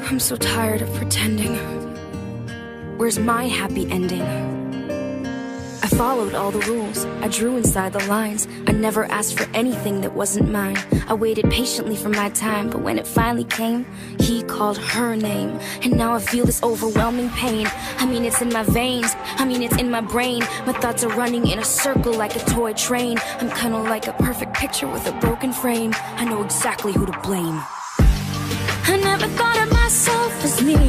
I'm so tired of pretending. Where's my happy ending? I followed all the rules, I drew inside the lines. I never asked for anything that wasn't mine. I waited patiently for my time, but when it finally came, he called her name. And now I feel this overwhelming pain. I mean, it's in my veins, I mean, it's in my brain. My thoughts are running in a circle like a toy train. I'm kinda like a perfect picture with a broken frame. I know exactly who to blame. I never thought of myself as me.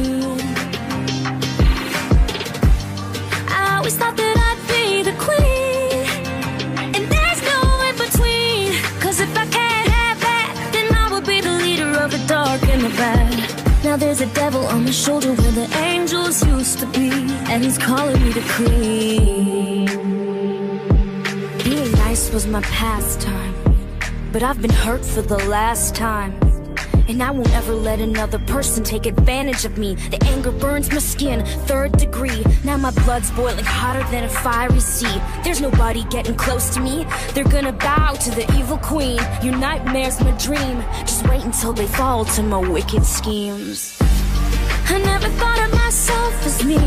I always thought that I'd be the queen, and there's no in between. Cause if I can't have that, then I will be the leader of the dark and the bad. Now there's a devil on my shoulder where the angels used to be, and he's calling me the queen. Being nice was my pastime, but I've been hurt for the last time. And I won't ever let another person take advantage of me. The anger burns my skin, 3rd degree. Now my blood's boiling hotter than a fiery sea. There's nobody getting close to me. They're gonna bow to the evil queen. Your nightmare's my dream. Just wait until they fall to my wicked schemes. I never thought of myself as me.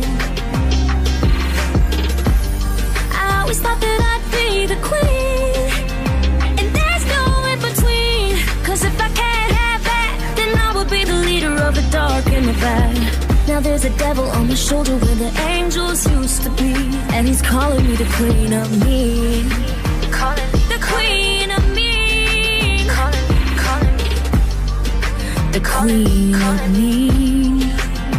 I always thought that I'd be the queen, and there's no in between. Cause if I can't be the leader of the dark and the bad. Now there's a devil on my shoulder where the angels used to be, and he's calling me the queen of me. Calling me the queen of me. Calling me the queen of me.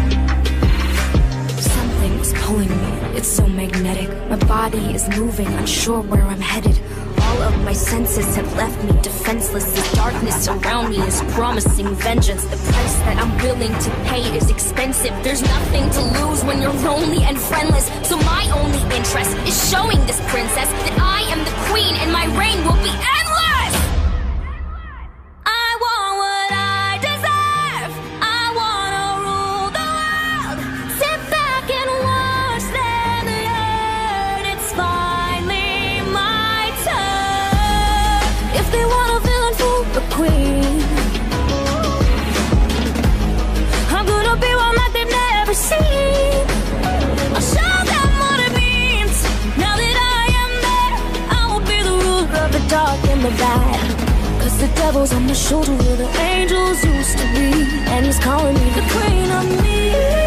Something's pulling me, it's so magnetic. My body is moving, unsure where I'm headed. All of my senses have left me defenseless. The darkness around me is promising vengeance. The price that I'm willing to pay is expensive. There's nothing to lose when you're lonely and friendless. So my only interest is showing this princess that I am the queen and my reign will be endless. I want what I deserve. I wanna rule the world. Sit back and watch them learn. It's finally my turn. If they want a villain for a queen, I'm gonna be one like they've never seen. I'll show them what it means. Now that I am there, I will be the ruler of the dark and the bad. Cause the devil's on my shoulder where the angels used to be, and he's calling me the queen of me.